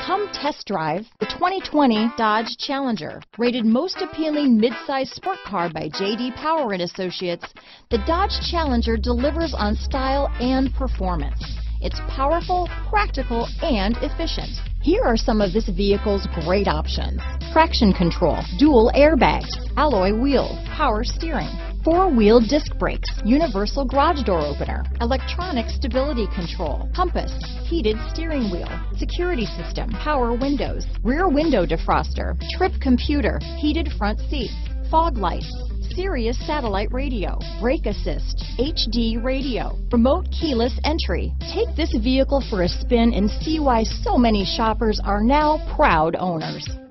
Come test drive the 2020 Dodge Challenger. Rated most appealing midsize sport car by J.D. Power and Associates, the Dodge Challenger delivers on style and performance. It's powerful, practical, and efficient. Here are some of this vehicle's great options: traction control, dual airbags, alloy wheels, power steering, four-wheel disc brakes, universal garage door opener, electronic stability control, compass, heated steering wheel, security system, power windows, rear window defroster, trip computer, heated front seats, fog lights, Sirius satellite radio, brake assist, HD radio, remote keyless entry. Take this vehicle for a spin and see why so many shoppers are now proud owners.